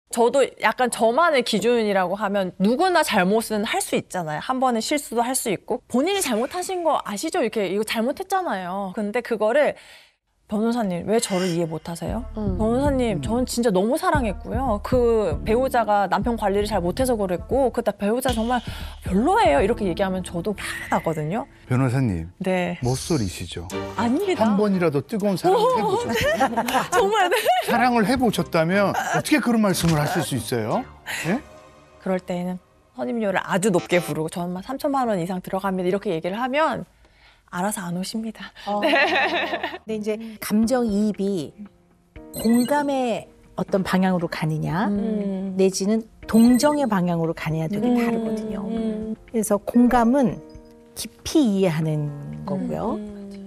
저도 약간 저만의 기준이라고 하면 누구나 잘못은 할 수 있잖아요. 한 번의 실수도 할 수 있고 본인이 잘못하신 거 아시죠? 이렇게 이거 잘못했잖아요. 근데 그거를 변호사님 왜 저를 이해 못하세요? 변호사님 저는 진짜 너무 사랑했고요. 그 배우자가 남편 관리를 잘 못해서 그랬고 그때 배우자 정말 별로예요. 이렇게 얘기하면 저도 화가 나거든요. 변호사님, 네. 못소리시죠? 아닙니다. 한 번이라도 뜨거운 사랑을 해보셨어요? 정말 네. 사랑을 해보셨다면 어떻게 그런 말씀을 하실 수 있어요? 예? 그럴 때에는 선임료를 아주 높게 부르고 저는 3천만 원 이상 들어갑니다. 이렇게 얘기를 하면 알아서 안 오십니다. 근데 이제 감정이입이 공감의 어떤 방향으로 가느냐 내지는 동정의 방향으로 가느냐 되게 다르거든요. 그래서 공감은 깊이 이해하는 거고요.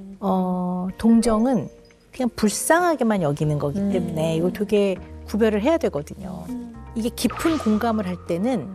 동정은 그냥 불쌍하게만 여기는 거기 때문에 이거 되게 구별을 해야 되거든요. 이게 깊은 공감을 할 때는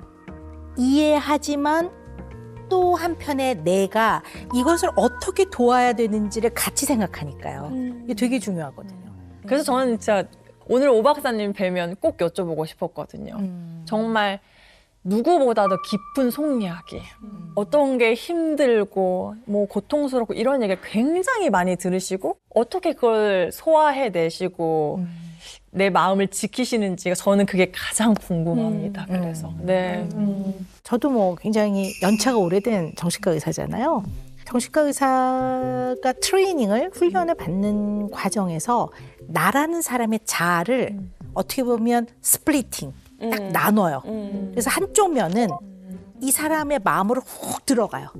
이해하지만 또 한편에 내가 이것을 어떻게 도와야 되는지를 같이 생각하니까요. 이게 되게 중요하거든요. 그래서 저는 진짜 오늘 오 박사님 뵈면 꼭 여쭤보고 싶었거든요. 정말 누구보다도 깊은 속 이야기, 어떤 게 힘들고 뭐 고통스럽고 이런 얘기를 굉장히 많이 들으시고 어떻게 그걸 소화해내시고 내 마음을 지키시는지가 저는 그게 가장 궁금합니다. 그래서 네. 저도 뭐 굉장히 연차가 오래된 정신과 의사잖아요. 정신과 의사가 트레이닝을 훈련을 받는 과정에서 나라는 사람의 자아를 어떻게 보면 스플리팅 딱 나눠요. 그래서 한쪽 면은 이 사람의 마음으로 훅 들어가요.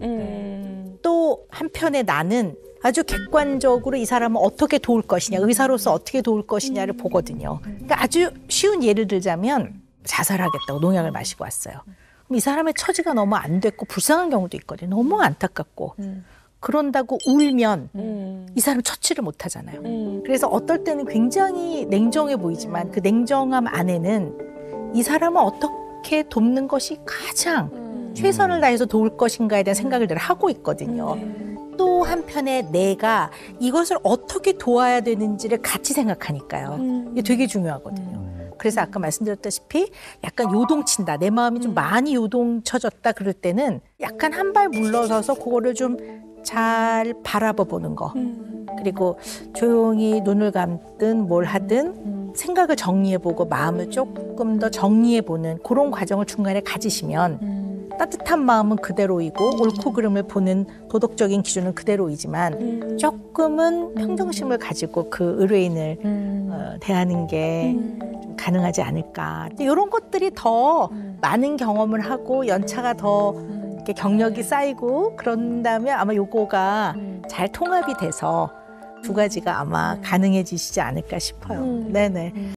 또 한편에 나는 아주 객관적으로 이 사람을 어떻게 도울 것이냐, 의사로서 어떻게 도울 것이냐를 보거든요. 그러니까 아주 쉬운 예를 들자면 자살하겠다고 농약을 마시고 왔어요. 그럼 이 사람의 처지가 너무 안 됐고 불쌍한 경우도 있거든요. 너무 안타깝고. 그런다고 울면 이 사람 처치를 못 하잖아요. 그래서 어떨 때는 굉장히 냉정해 보이지만 그 냉정함 안에는 이 사람을 어떻게 돕는 것이 가장 최선을 다해서 도울 것인가에 대한 생각을 늘 하고 있거든요. 또 한편에 내가 이것을 어떻게 도와야 되는지를 같이 생각하니까요. 이게 되게 중요하거든요. 그래서 아까 말씀드렸다시피 약간 요동친다. 내 마음이 좀 많이 요동쳐졌다 그럴 때는 약간 한 발 물러서서 그거를 좀 잘 바라봐 보는 거. 그리고 조용히 눈을 감든 뭘 하든 생각을 정리해보고 마음을 조금 더 정리해보는 그런 과정을 중간에 가지시면 따뜻한 마음은 그대로이고 옳고 그름을 보는 도덕적인 기준은 그대로이지만 조금은 평정심을 가지고 그 의뢰인을 대하는 게 좀 가능하지 않을까. 근데 이런 것들이 더 많은 경험을 하고 연차가 더 이렇게 경력이 쌓이고 그런다면 아마 요거가 잘 통합이 돼서 두 가지가 아마 가능해지시지 않을까 싶어요. 네네.